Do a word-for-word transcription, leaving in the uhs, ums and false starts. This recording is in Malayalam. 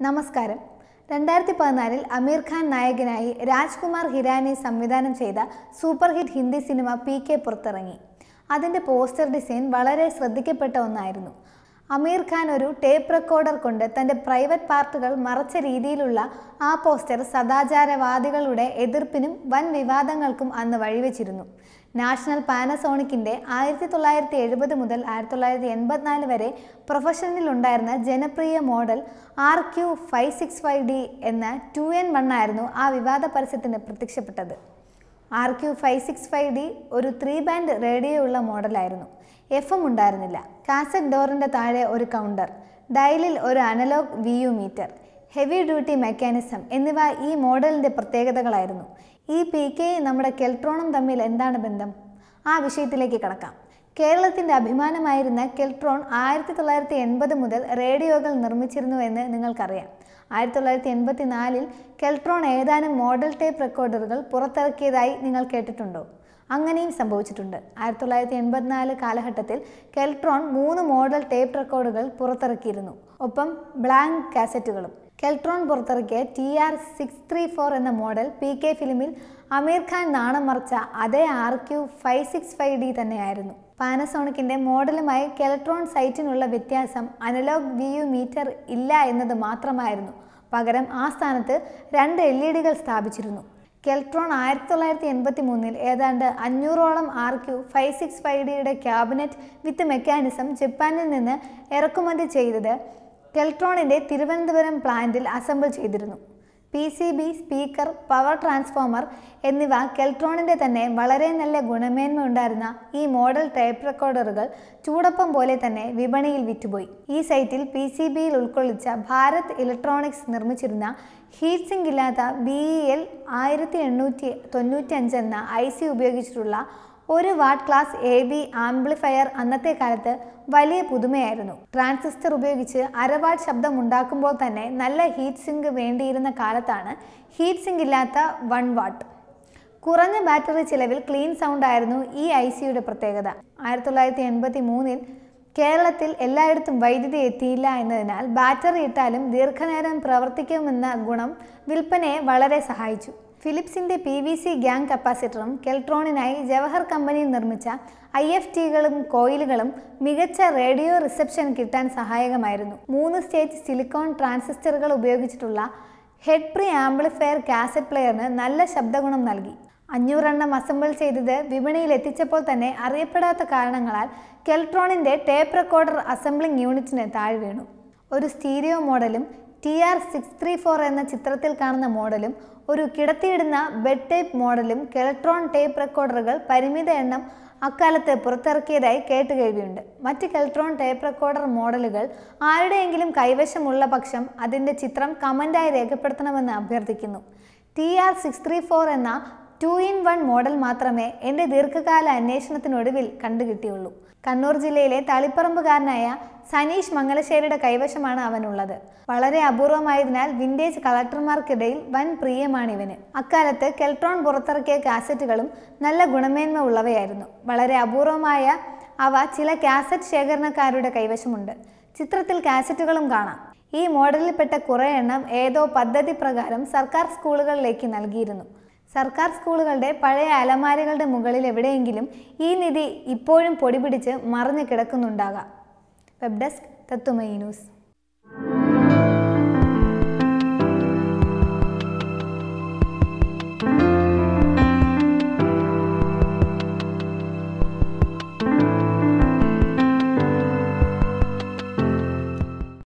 നമസ്കാരം. രണ്ടായിരത്തി പതിനാലിൽ അമീർ ഖാൻ നായകനായി രാജ്കുമാർ ഹിരാനി സംവിധാനം ചെയ്ത സൂപ്പർ ഹിറ്റ് ഹിന്ദി സിനിമ പി കെ പുറത്തിറങ്ങി. അതിൻ്റെ പോസ്റ്റർ ഡിസൈൻ വളരെ ശ്രദ്ധിക്കപ്പെട്ട ഒന്നായിരുന്നു. അമീർ ഖാൻ ഒരു ടേപ്പ് റെക്കോർഡർ കൊണ്ട് തൻ്റെ പ്രൈവറ്റ് പാർട്ടുകൾ മറച്ച രീതിയിലുള്ള ആ പോസ്റ്റർ സദാചാരവാദികളുടെ എതിർപ്പിനും വൻ വിവാദങ്ങൾക്കും അന്ന് വഴിവെച്ചിരുന്നു. നാഷണൽ പാനസോണിക്കിൻ്റെ ആയിരത്തി തൊള്ളായിരത്തി എഴുപത് മുതൽ ആയിരത്തി തൊള്ളായിരത്തി എൺപത്തിനാല് വരെ പ്രൊഫഷനിലുണ്ടായിരുന്ന ജനപ്രിയ model R Q five six five D എന്ന ടു എൻ വൺ ആയിരുന്നു ആ വിവാദ പരസ്യത്തിന് പ്രത്യക്ഷപ്പെട്ടത്. R Q five six five D ഒരു ത്രീ ബാൻഡ് റേഡിയോ ഉള്ള മോഡലായിരുന്നു. എഫ് എം ഉണ്ടായിരുന്നില്ല. കാസറ്റ് ഡോറിൻ്റെ താഴെ ഒരു കൗണ്ടർ, ഡയലിൽ ഒരു analog V U meter, heavy duty mechanism എന്നിവ ഈ മോഡലിൻ്റെ പ്രത്യേകതകളായിരുന്നു. ഈ പി കെയും നമ്മുടെ കെൽട്രോണും തമ്മിൽ എന്താണ് ബന്ധം? ആ വിഷയത്തിലേക്ക് കടക്കാം. കേരളത്തിൻ്റെ അഭിമാനമായിരുന്ന കെൽട്രോൺ ആയിരത്തി തൊള്ളായിരത്തി എൺപത് മുതൽ റേഡിയോകൾ നിർമ്മിച്ചിരുന്നുവെന്ന് നിങ്ങൾക്കറിയാം. ആയിരത്തി തൊള്ളായിരത്തി എൺപത്തി നാലിൽ കെൽട്രോൺ ഏതാനും മോഡൽ ടേപ്പ് റെക്കോർഡറുകൾ പുറത്തിറക്കിയതായി നിങ്ങൾ കേട്ടിട്ടുണ്ടോ? അങ്ങനെയും സംഭവിച്ചിട്ടുണ്ട്. ആയിരത്തി തൊള്ളായിരത്തി എൺപത്തിനാല് കാലഘട്ടത്തിൽ കെൽട്രോൺ മൂന്ന് മോഡൽ ടേപ്പ് റെക്കോർഡുകൾ പുറത്തിറക്കിയിരുന്നു, ഒപ്പം ബ്ലാങ്ക് കാസറ്റുകളും. കെൽട്രോൺ പുറത്തിറക്കിയ T R six three four എന്ന മോഡൽ പി കെ ഫിലിമിൽ അമീർ ഖാൻ നാണം മറച്ച അതേ R Q five six five D തന്നെയായിരുന്നു. പാനസോണിക്കിൻ്റെ മോഡലുമായി കെൽട്രോൺ സൈറ്റിനുള്ള വ്യത്യാസം അനലോഗ് വി യു മീറ്റർ ഇല്ല എന്നത് മാത്രമായിരുന്നു. പകരം ആ സ്ഥാനത്ത് രണ്ട് എൽ ഇ ഡികൾ സ്ഥാപിച്ചിരുന്നു. കെൽട്രോൺ ആയിരത്തി തൊള്ളായിരത്തി എൺപത്തി മൂന്നിൽ ഏതാണ്ട് അഞ്ഞൂറോളം R Q five six five ഡിയുടെ ക്യാബിനറ്റ് വിത്ത് മെക്കാനിസം ജപ്പാനിൽ നിന്ന് ഇറക്കുമതി ചെയ്തത് കെൽട്രോണിൻ്റെ തിരുവനന്തപുരം പ്ലാന്റിൽ അസംബിൾ ചെയ്തിരുന്നു. P C B, speaker, power transformer എന്നിവ കെൽട്രോണിൻ്റെ തന്നെ വളരെ നല്ല ഗുണമേന്മ ഉണ്ടായിരുന്ന ഈ മോഡൽ ടേപ്പ് റെക്കോർഡറുകൾ ചൂടപ്പം പോലെ തന്നെ വിപണിയിൽ വിറ്റുപോയി. ഈ സൈറ്റിൽ പി സി ബിയിൽ ഉൾക്കൊള്ളിച്ച ഭാരത് ഇലക്ട്രോണിക്സ് നിർമ്മിച്ചിരുന്ന ഹീറ്റ് സിങ്ക് ഇല്ലാത്ത ബി ഇ എൽ ആയിരത്തി എണ്ണൂറ്റി തൊണ്ണൂറ്റി അഞ്ച് എന്ന ഐ സി ഉപയോഗിച്ചിട്ടുള്ള ഒരു watt class A B amplifier അന്നത്തെ കാലത്ത് വലിയ പുതുമയായിരുന്നു. ട്രാൻസിസ്റ്റർ ഉപയോഗിച്ച് അരവാട്ട് ശബ്ദം ഉണ്ടാക്കുമ്പോൾ തന്നെ നല്ല ഹീറ്റ് സിങ്ക് വേണ്ടിയിരുന്ന കാലത്താണ് ഹീറ്റ് സിങ്ക് ഇല്ലാത്ത വൺ വാട്ട്. കുറഞ്ഞ ബാറ്ററി ചിലവിൽ ക്ലീൻ സൗണ്ട് ആയിരുന്നു ഈ ഐ സിയുടെ പ്രത്യേകത. ആയിരത്തി തൊള്ളായിരത്തി എൺപത്തി മൂന്നിൽ കേരളത്തിൽ എല്ലായിടത്തും വൈദ്യുതി എത്തിയില്ല എന്നതിനാൽ ബാറ്ററി ഇട്ടാലും ദീർഘനേരം പ്രവർത്തിക്കുമെന്ന ഗുണം വിൽപ്പനയെ വളരെ സഹായിച്ചു. ഫിലിപ്സിൻ്റെ പി വി സി ഗ്യാങ് കപ്പാസിറ്ററും കെൽട്രോണിനായി ജവഹർ കമ്പനിയിൽ നിർമ്മിച്ച ഐ എഫ് ടികളും കോയിലുകളും മികച്ച റേഡിയോ റിസപ്ഷൻ കിട്ടാൻ സഹായകമായിരുന്നു. മൂന്ന് സ്റ്റേജ് സിലിക്കോൺ ട്രാൻസിസ്റ്ററുകൾ ഉപയോഗിച്ചിട്ടുള്ള ഹെഡ് പ്രീ ആംപ്ലിഫയർ കാസറ്റ് പ്ലെയറിന് നല്ല ശബ്ദഗുണം നൽകി. അഞ്ഞൂറെണ്ണം അസംബിൾ ചെയ്തത് വിപണിയിൽ എത്തിച്ചപ്പോൾ തന്നെ അറിയപ്പെടാത്ത കാരണങ്ങളാൽ കെൽട്രോണിൻ്റെ ടേപ്പ് റെക്കോർഡർ അസംബ്ലിംഗ് യൂണിറ്റിന് താഴെ വീണു. ഒരു സ്റ്റീരിയോ മോഡലും T R six three four എന്ന ചിത്രത്തിൽ കാണുന്ന മോഡലും ഒരു കിടത്തിയിടുന്ന ബെഡ് ടേപ്പ് മോഡലും കെൽട്രോൺ ടേപ്പ് റെക്കോർഡറുകൾ പരിമിത എണ്ണം അക്കാലത്ത് പുറത്തിറക്കിയതായി കേട്ടുകേഴ്വിയുണ്ട്. മറ്റ് കെൽട്രോൺ ടേപ്പ് റെക്കോർഡർ മോഡലുകൾ ആരുടെയെങ്കിലും കൈവശമുള്ള പക്ഷം അതിൻ്റെ ചിത്രം കമൻ്റായി രേഖപ്പെടുത്തണമെന്ന് അഭ്യർത്ഥിക്കുന്നു. T R six three four എന്ന ടു ഇൻ വൺ മോഡൽ മാത്രമേ എൻ്റെ ദീർഘകാല അന്വേഷണത്തിനൊടുവിൽ കണ്ടുകിട്ടിയുള്ളൂ. കണ്ണൂർ ജില്ലയിലെ തളിപ്പറമ്പുകാരനായ സനീഷ് മംഗലശ്ശേരിയുടെ കൈവശമാണ് അവനുള്ളത്. വളരെ അപൂർവമായതിനാൽ വിൻറ്റേജ് കളക്ടർമാർക്കിടയിൽ വൻ പ്രിയമാണിവന്. അക്കാലത്ത് കെൽട്രോൺ പുറത്തിറക്കിയ കാസറ്റുകളും നല്ല ഗുണമേന്മ ഉള്ളവയായിരുന്നു. വളരെ അപൂർവമായ അവ ചില കാസറ്റ് ശേഖരണക്കാരുടെ കൈവശമുണ്ട്. ചിത്രത്തിൽ കാസറ്റുകളും കാണാം. ഈ മോഡലിൽപ്പെട്ട കുറേ എണ്ണം ഏതോ പദ്ധതി പ്രകാരം സർക്കാർ സ്കൂളുകളിലേക്ക് നൽകിയിരുന്നു. സർക്കാർ സ്കൂളുകളുടെ പഴയ അലമാരികളുടെ മുകളിൽ എവിടെയെങ്കിലും ഈ നിധി ഇപ്പോഴും പൊടിപിടിച്ച് മറിഞ്ഞു കിടക്കുന്നുണ്ടാകാം. Web desk Tathwamayi news.